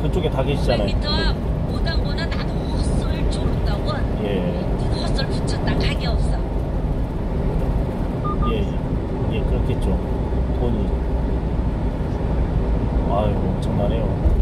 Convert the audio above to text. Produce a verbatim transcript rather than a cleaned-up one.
그쪽에 다 계시잖아요. 오백 미터 앞 오당보다 나도 헛소리 조른다원. 예. 헛소리 붙였다 가게 없어. 예, 예, 그렇겠죠. 돈이. 아유, 엄청나네요.